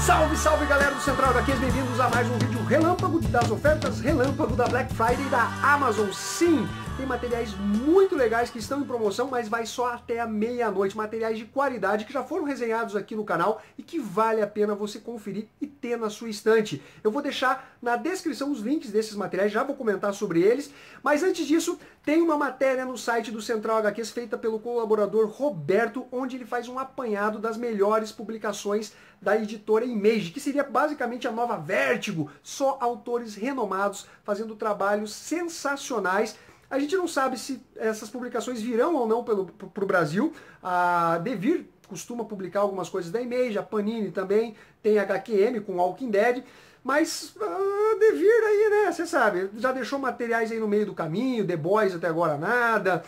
Salve, salve galera do Central HQs, bem-vindos a mais um vídeo relâmpago das ofertas relâmpago da Black Friday da Amazon. Sim, tem materiais muito legais que estão em promoção, mas vai só até a meia-noite. Materiais de qualidade que já foram resenhados aqui no canal e que vale a pena você conferir e ter na sua estante. Eu vou deixar na descrição os links desses materiais, já vou comentar sobre eles. Mas antes disso, tem uma matéria no site do Central HQs feita pelo colaborador Roberto, onde ele faz um apanhado das melhores publicações da editora Image, que seria basicamente a nova Vertigo, só autores renomados fazendo trabalhos sensacionais. A gente não sabe se essas publicações virão ou não para o Brasil. A Devir costuma publicar algumas coisas da Image, a Panini também, tem a HQM com Walking Dead, mas a Devir aí, né, você sabe, já deixou materiais aí no meio do caminho, The Boys até agora nada,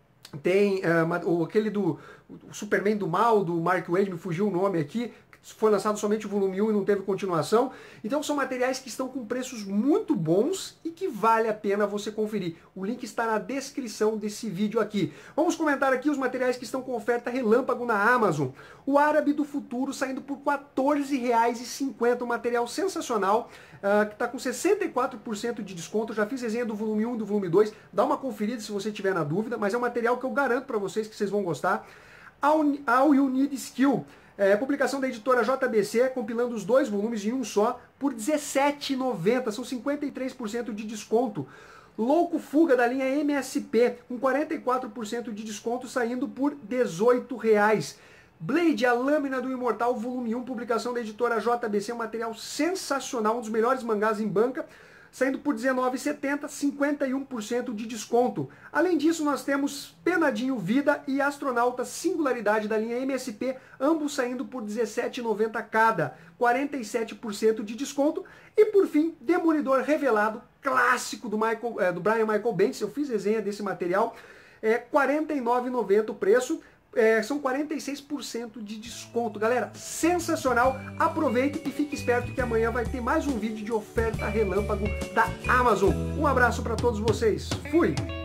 tem aquele do o Superman do Mal, do Mark Waid, me fugiu o nome aqui, foi lançado somente o volume 1 e não teve continuação. Então são materiais que estão com preços muito bons e que vale a pena você conferir. O link está na descrição desse vídeo aqui. Vamos comentar aqui os materiais que estão com oferta relâmpago na Amazon. O Árabe do Futuro saindo por R$ 14,50, um material sensacional, que está com 64% de desconto. Eu já fiz resenha do volume 1 e do volume 2, dá uma conferida se você tiver na dúvida, mas é um material que eu garanto para vocês que vocês vão gostar. All You Need Skill, publicação da editora JBC, compilando os dois volumes em um só, por R$ 17,90, são 53% de desconto. Louco Fuga, da linha MSP, com 44% de desconto, saindo por R$ 18,00. Blade, a Lâmina do Imortal, volume 1, publicação da editora JBC, um material sensacional, um dos melhores mangás em banca, saindo por R$ 19,70, 51% de desconto. Além disso, nós temos Penadinho Vida e Astronauta Singularidade, da linha MSP, ambos saindo por R$ 17,90 cada, 47% de desconto. E por fim, Demolidor Revelado, clássico do Brian Michael Bendis, eu fiz resenha desse material, R$ 49,90 o preço. São 46% de desconto, galera, sensacional. Aproveite e fique esperto que amanhã vai ter mais um vídeo de oferta relâmpago da Amazon. Um abraço para todos vocês, fui!